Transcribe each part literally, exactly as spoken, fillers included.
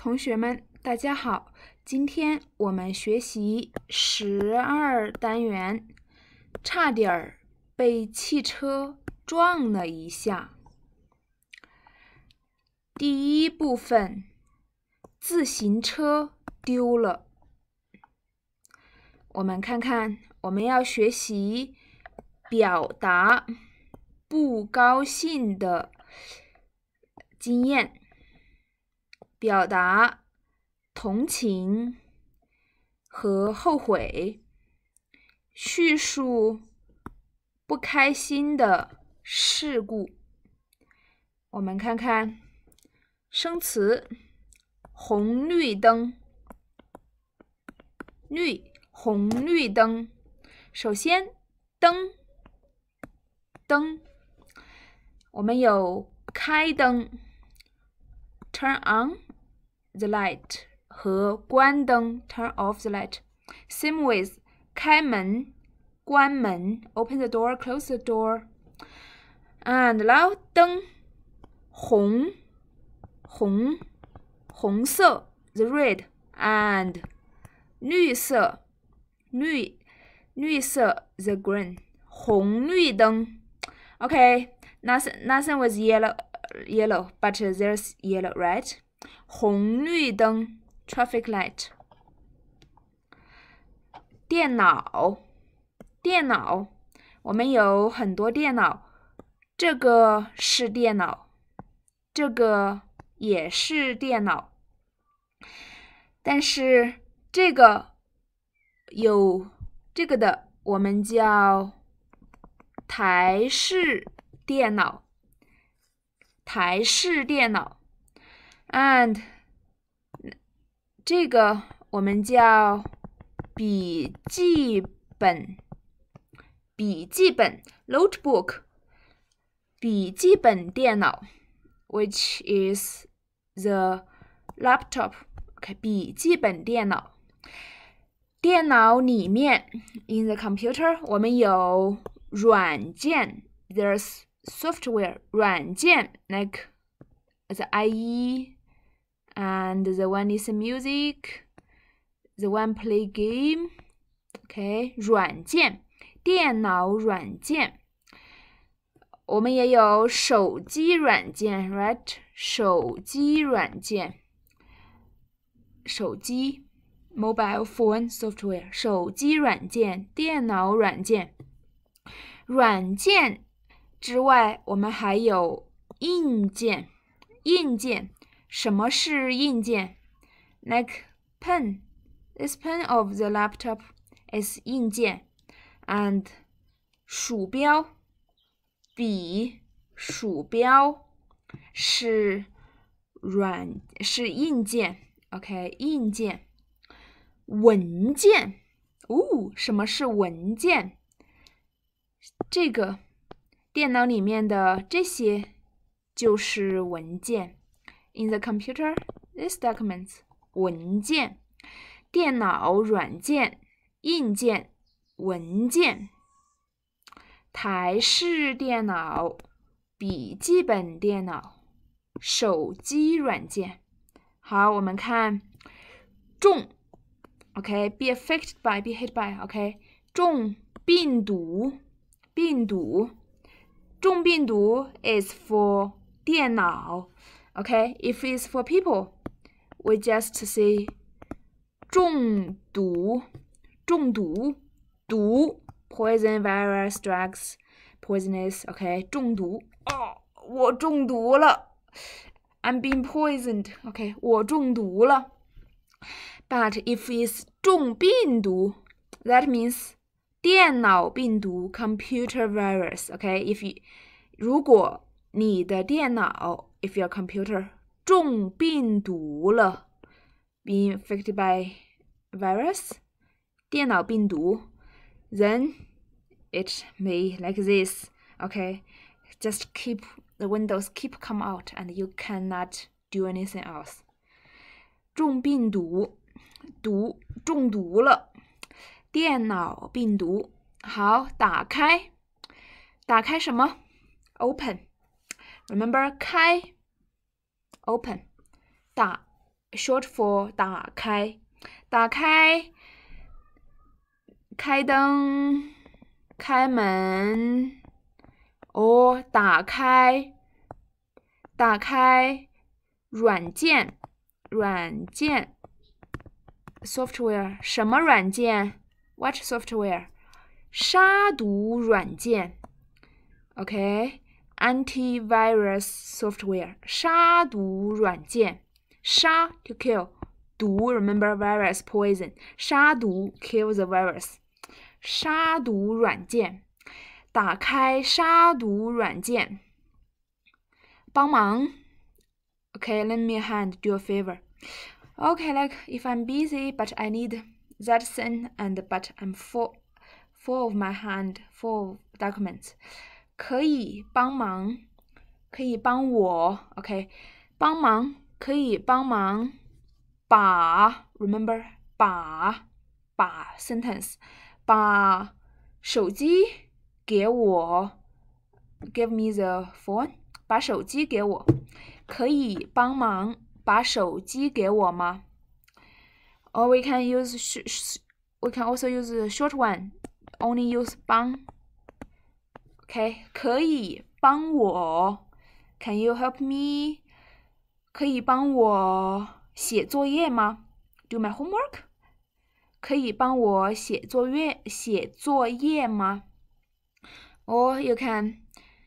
同学们，大家好，今天我们学习十二单元，差点儿被汽车撞了一下。第一部分，自行车丢了。我们看看，我们要学习表达不高兴的经验，表达同情和后悔，叙述不开心的事故。我们看看生词：红绿灯，绿，红绿灯。首先，灯，灯，我们有开灯 ，turn on the light 和关灯 turn off the light. Same with 开门、关门 open the door, close the door. And 然后灯红红红色 the red and 绿色绿绿色 the green. 红绿灯 Okay, nothing, nothing with yellow, yellow, but there's yellow, right? 红绿灯 traffic light. 电脑，电脑，我们有很多电脑，这个是电脑，这个也是电脑，但是这个有这个的我们叫台式电脑，台式电脑 and 这个我们叫笔记本，笔记本 notebook 笔记本电脑 which is the laptop okay, 笔记本电脑电脑里面 in the computer 我们有软件 there's software 软件 like the I E and the one is music the one play game okay 软件电脑软件我们也有手机软件 right 手机软件手机 mobile phone software 手机软件电脑软件软件之外我们还有硬件硬件什么是硬件 like pen this pen of the laptop is 硬件 and 鼠标笔鼠标是软是硬件 OK 硬件文件哦什么是文件这个电脑里面的这些就是文件 In the computer, these documents 文件电脑软件硬件文件台式电脑笔记本电脑手机软件好我们看中 OK be affected by be hit by OK 中病毒病毒中病毒 is for 电脑 OK if it's for people we just say 中毒中毒毒 poison virus drugs poisonous OK 中毒哦我中毒了 I'm being poisoned OK 我中毒了 but if it's 中病毒 that means 电脑病毒 computer virus OK if you 如果你的电脑 if your computer 中病毒了 being affected by virus 电脑病毒 then it may like this okay just keep the windows keep come out and you cannot do anything else 中病毒毒中毒了电脑病毒好打开打开什么 open remember 开 open 打 short for 打开，打开，开灯，开门，哦，打开，打开软件，软件 software 什么软件 ？What software？ 杀毒软件 ，OK， antivirus software 杀毒软件，杀 to kill， 毒 remember virus poison， 杀毒 kill the virus， 杀毒软件，打开杀毒软件，帮忙 ，OK， lend me a hand, do a favor. Okay, like if I'm busy, but I need that thing, and but I'm full, full of my hand, full of documents. 可以帮忙，可以帮我 ，OK， 帮忙可以帮忙把 ，remember 把把 sentence 把手机给我 ，give me the phone， 把手机给我，可以帮忙。把手机给我吗 ？Or we can use sh sh we can also use the short one. Only use 帮。OK， 可以帮我 ？Can you help me？ 可以帮我写作业吗 ？Do my homework？ 可以帮我写作业写作业吗 ？Or you can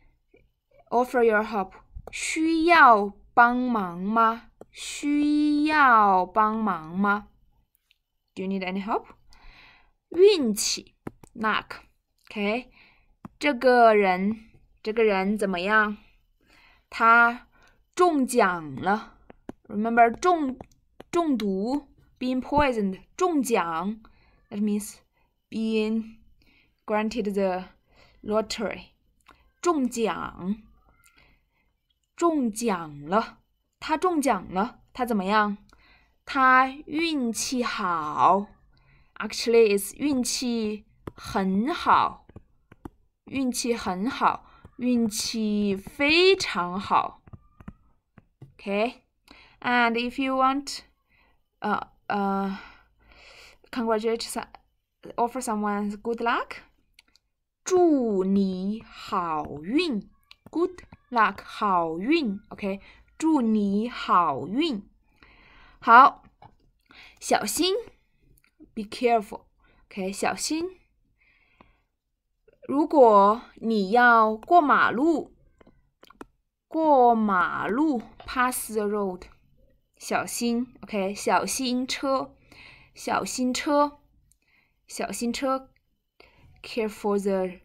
offer your help. 需要帮忙吗？需要帮忙吗 ？Do you need any help？ 运气 luck， OK， 这个人，这个人怎么样？他中奖了。Remember 中中毒 being poisoned 中奖 that means being granted the lottery 中奖，中奖了。他中奖了，他怎么样？他运气好 ，actually is 运气很好，运气很好，运气非常好。Okay, and if you want, uh, uh, congratulate, offer someone good luck. 祝你好运 ，good luck 好运 ，OK。祝你好运，好，小心 ，be careful，OK， 小心。如果你要过马路，过马路 ，pass the road， 小心 ，OK， 小心车，小心车，小心车 ，care for the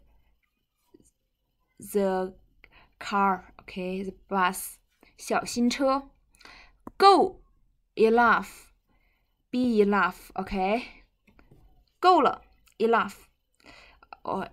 the car，OK， the bus。小心车 ，go enough, be enough, OK， 够了 enough， 哦、oh,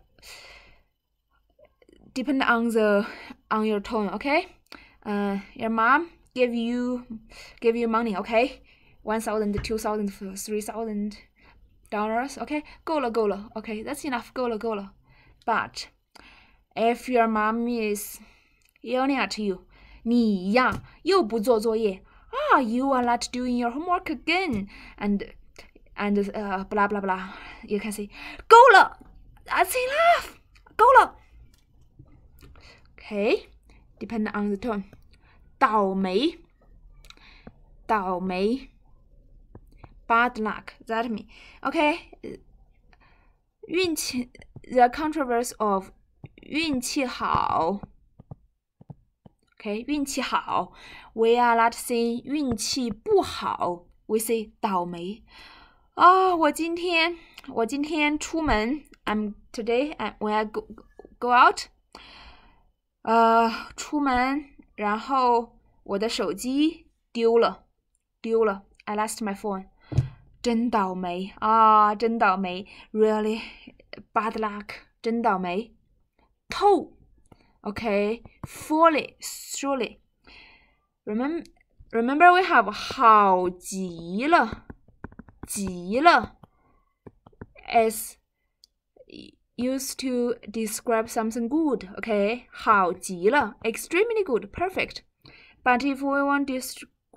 ，depend on the on your tone, OK， 呃、uh, ，your mom give you give you money, OK， one thousand, two thousand, three thousand dollars, OK， 够了够了 ，OK， that's enough， 够了够了 ，but if your mom is yelling at you。你呀，又不做作业啊 ！You are not doing your homework again, and and uh blah blah blah. You can say 够了 ，That's enough， 够了。Okay, depend on the tone. 倒霉，倒霉 ，bad luck. That mean okay. 运气 the controversy of 运气好。OK， 运气好 ，We are not saying 运气不好 ，We say 倒霉啊！我今天我今天出门 ，I'm today I, when I go go out， 呃，出门，然后我的手机丢了，丢了 ，I lost my phone， 真倒霉啊！真倒霉 ，Really bad luck， 真倒霉，偷。Okay, fully, surely. Remember, remember we have 好极了，极了 as used to describe something good. Okay, 好极了 extremely good, perfect. But if we want to describe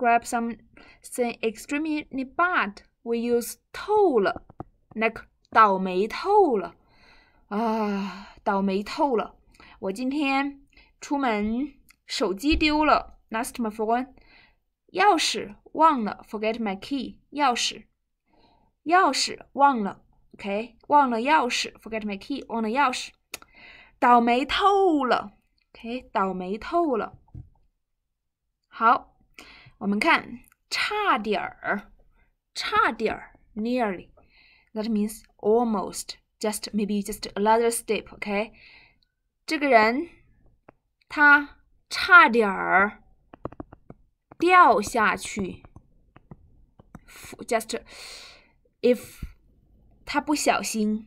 describe something extremely bad, we use 透了 like 倒霉透了啊，倒霉透了。我今天出门手机丢了 lost my phone， 钥匙忘了 forget my key， 钥匙钥匙忘了 OK， 忘了钥匙 forget my key， 忘了钥匙，倒霉透了 OK， 倒霉透了。好，我们看差点儿，差点儿 nearly， that means almost， just maybe just another step OK， 这个人他差点儿掉下去 just if 他不小心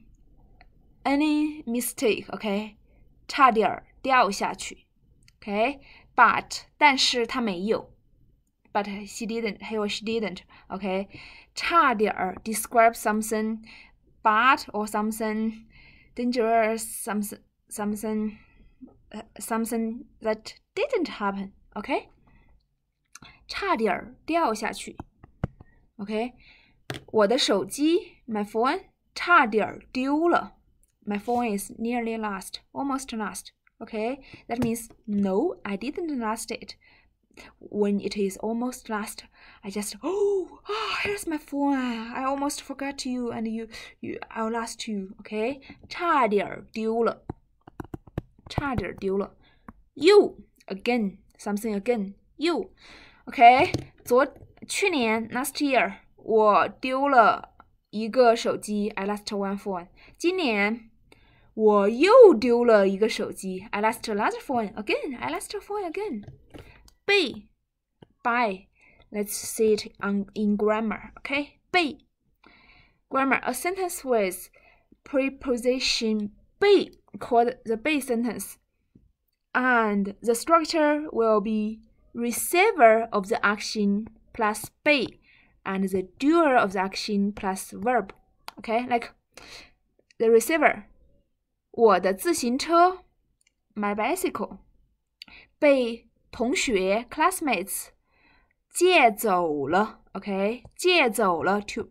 any mistake OK， 差点儿掉下去 OK， but 但是他没有 but he didn't he or she didn't OK， 差点儿 describe something bad or something dangerous something something uh, something that didn't happen OK， 差点儿掉下去 OK， 我的手机 my phone 差点儿丢了 my phone is nearly lost almost lost OK， that means no I didn't lost it when it is almost lost I just oh, oh here's my phone I almost forgot you and you you I lost you OK， 差点儿丢了差点儿丢了 you again something again you OK， 昨去年 last year 我丢了一个手机 I lost one phone， 今年我又丢了一个手机 I lost another phone again I lost a phone again 被 by let's see it on, in grammar OK 被 grammar a sentence with preposition 被 called the 被 sentence and the structure will be receiver of the action plus 被 and the doer of the action plus verb OK like the receiver 我的自行车 my bicycle 被同学 classmates 借走了 OK 借走了 to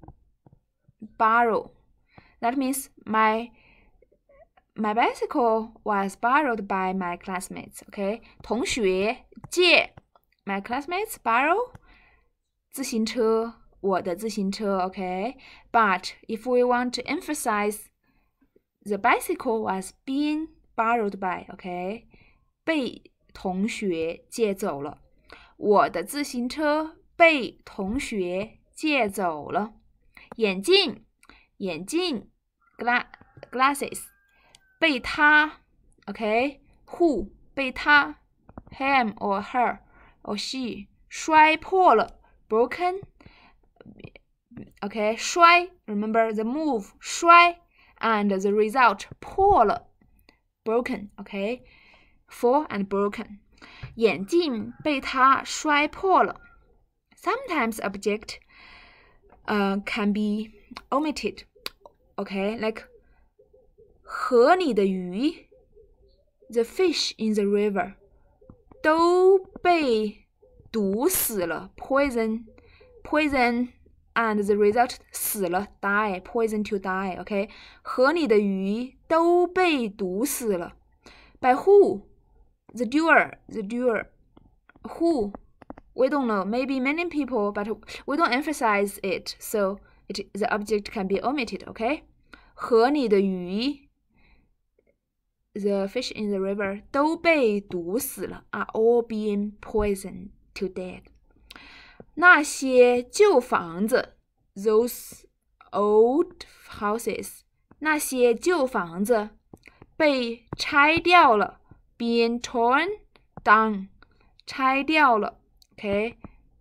borrow that means my my bicycle was borrowed by my classmates OK 同学借 my classmates borrow 自行车我的自行车 OK but if we want to emphasize the bicycle was being borrowed by OK 被同学借走了我的自行车被同学借走了眼镜眼镜 gla glasses 被他 OK who 被他 him or her or she 摔破了 broken OK 摔 remember the move 摔 and the result 破了 broken OK fall and broken 眼镜被他摔破了 sometimes object uh, can be omitted OK like 河里的鱼 the fish in the river 都被毒死了 poison poison and the result 死了 die poison to die OK 河里的鱼都被毒死了 by who the doer the doer who we don't know maybe many people but we don't emphasize it so it, the object can be omitted OK 河里的鱼 the fish in the river 都被毒死了 are all being poisoned to death 那些旧房子 those old houses 那些旧房子被拆掉了 being torn down 拆掉了 OK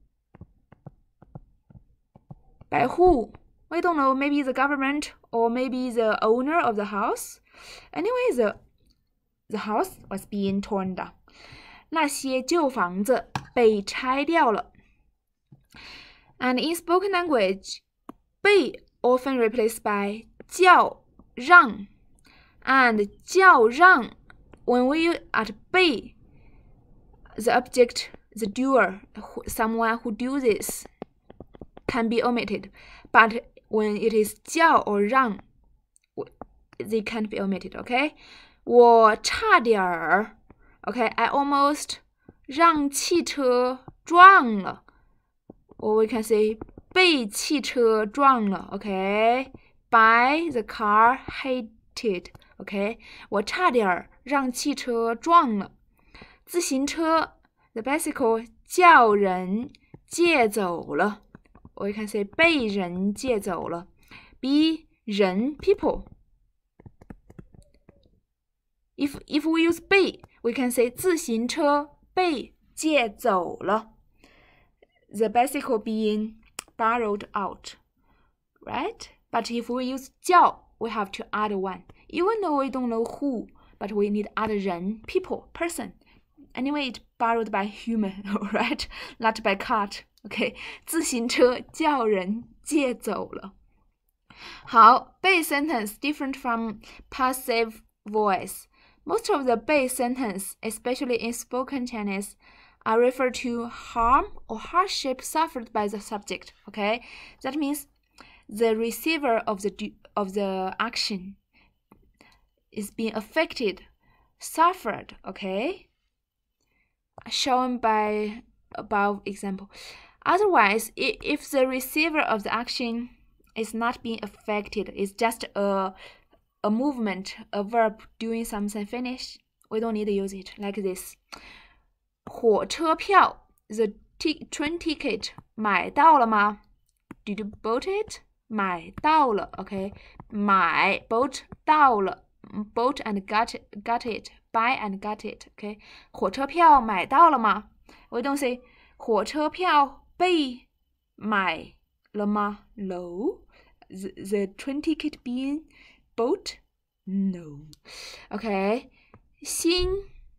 by who we don't know maybe the government or maybe the owner of the house anyway the the house was being torn down 那些旧房子被拆掉了 and in spoken language 被 often replaced by 叫让 and 叫让 when we use at 被 the object the doer, someone who do this, can be omitted. But when it is 叫 or 让, they can't be omitted, okay? 我差点儿 okay, I almost 让汽车撞了 or we can say 被汽车撞了 okay? By the car hit it, okay? 我差点儿让汽车撞了自行车 the bicycle 叫人借走了 or we can say 被人借走了 be 人 people If, if we use 被 we can say 自行车被借走了 the bicycle being borrowed out, right? But if we use 叫 we have to add one. Even though we don't know who, but we need add 人 people, person. Anyway, it's borrowed by human, right? Not by cat. Okay, 自行车叫人借走了好 被 sentence different from passive voice. Most of the 被 sentence, especially in spoken Chinese, are referred to harm or hardship suffered by the subject. Okay, that means the receiver of the of the action is being affected, suffered. Okay, shown by above example. Otherwise, if the receiver of the action is not being affected, it's just a a movement, a verb doing something finish, we don't need to use it like this. 火车票 the train ticket 买到了吗 Did you bought it? 买到了 okay 买 bought 到了 bought and got it, got it buy and got it okay 火车票买到了吗 We don't say 火车票被买了吗 No the, the train ticket being bought? No. Okay. 信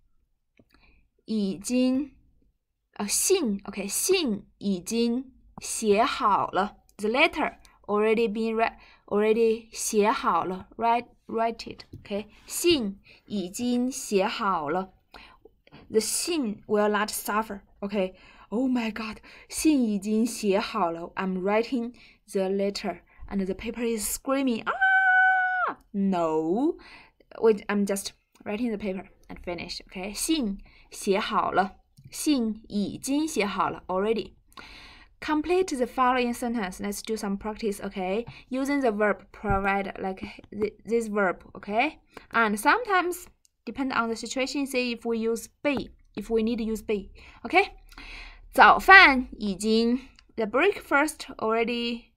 已经呃信 okay 信已经写好了 The letter already been read already 写好了 write write it okay 信已经写好了 The 信 will not suffer okay Oh my god 信已经写好了 I'm writing the letter and the paper is screaming ah No, wait, I'm just writing the paper and finish. Okay, 信写好了，信已经写好了 already. Complete the following sentence. Let's do some practice. Okay, using the verb provide like this verb. Okay, and sometimes depend on the situation. Say if we use 被 if we need to use 被 Okay, 早饭已经 the breakfast already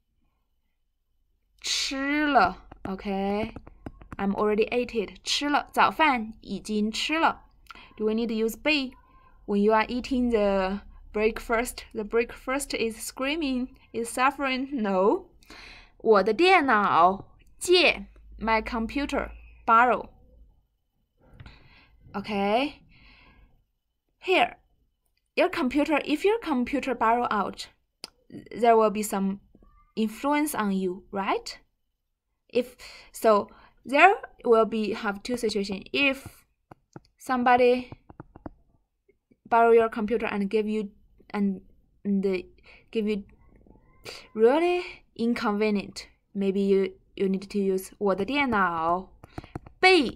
吃了 Okay, I'm already ate it. 吃了早饭已经吃了 Do we need to use 被 when you are eating the breakfast? The breakfast is screaming, is suffering. No. 我的电脑借 my computer borrow. Okay. Here, your computer, if your computer borrow out, there will be some influence on you, right? If so, there will be have two situations. If somebody borrow your computer and give you and, and give you really inconvenient, maybe you you need to use 我的电脑被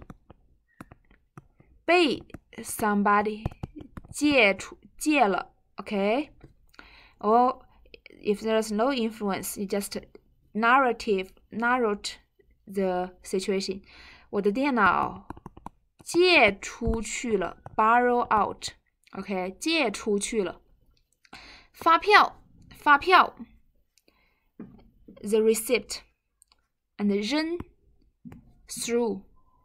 被 somebody 借出借了 okay? Or if there's no influence, you just narrative narrate the situation. 我的电脑借出去了 borrow out. Okay, 借出去了。发票发票 the receipt and 扔 through.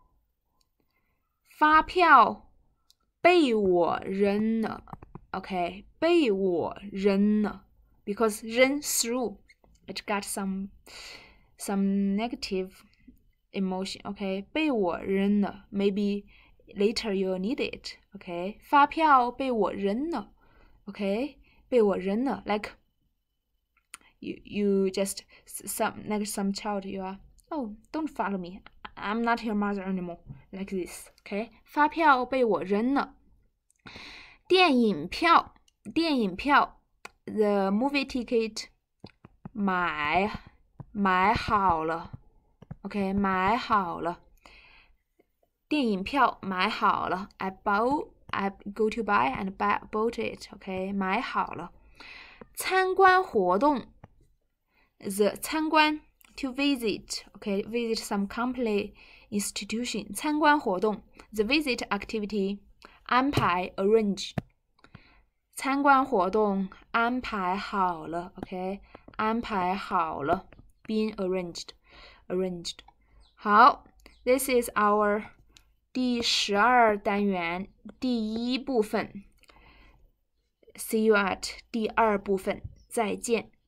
发票被我扔了 Okay, 被我扔了 because 扔 through it got some some negative emotion. Okay, 被我扔了 maybe later you'll need it. Okay, 发票被我扔了 Okay, 被我扔了 like you you just some like some child you are oh don't follow me I'm not your mother anymore like this. Okay, 发票被我扔了。电影票电影票 ，the movie ticket 买买好了 ，OK 买好了。电影票买好了 ，I bought I go to buy and buy bought it，OK 买好了。参观活动 ，the 参观 to visit，OK visit some company institution 参观活动 ，the visit activity 安排 arrange。参观活动安排好了 ，OK， 安排好了 ，being arranged, arranged。好 ，this is our 第十二单元第一部分。See you at 第二部分，再见。